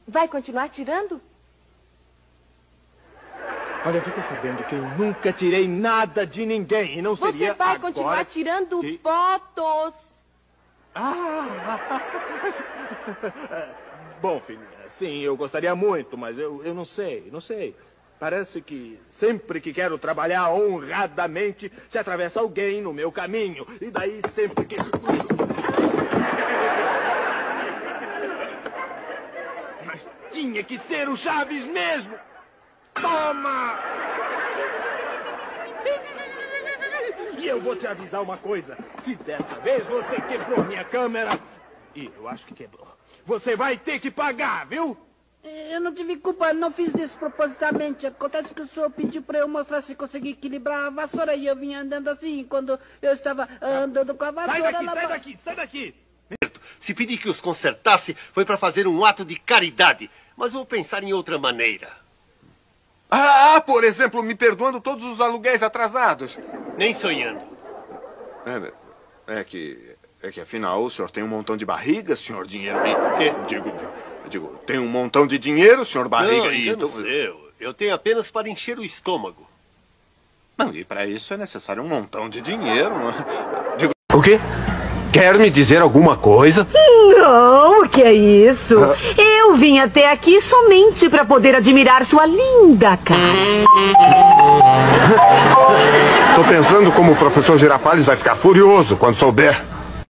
Vai continuar tirando? Olha, fica sabendo que eu nunca tirei nada de ninguém e não seria Você vai agora continuar tirando fotos. Bom, filhinha, sim, eu gostaria muito, mas eu não sei. Parece que sempre que quero trabalhar honradamente, se atravessa alguém no meu caminho. E daí sempre que... Mas tinha que ser o Chaves mesmo! Toma! E eu vou te avisar uma coisa. Se dessa vez você quebrou minha câmera... E eu acho que quebrou. Você vai ter que pagar, viu? Eu não tive culpa, não fiz isso propositamente. Acontece que o senhor pediu para eu mostrar se conseguia equilibrar a vassoura e eu vinha andando assim. Quando eu estava andando com a vassoura... Sai daqui! Se pedir que os consertasse, foi para fazer um ato de caridade. Mas vou pensar em outra maneira. Por exemplo, me perdoando todos os aluguéis atrasados. Nem sonhando. É que afinal o senhor tem um montão de barriga, senhor dinheiro. Digo, tem um montão de dinheiro, senhor barriga. Não, engano seu. Eu tenho apenas para encher o estômago. Não, e para isso é necessário um montão de dinheiro. Digo, o quê? Quer me dizer alguma coisa? Não, o que é isso? Eu vim até aqui somente para poder admirar sua linda cara. Tô pensando como o professor Girafales vai ficar furioso quando souber.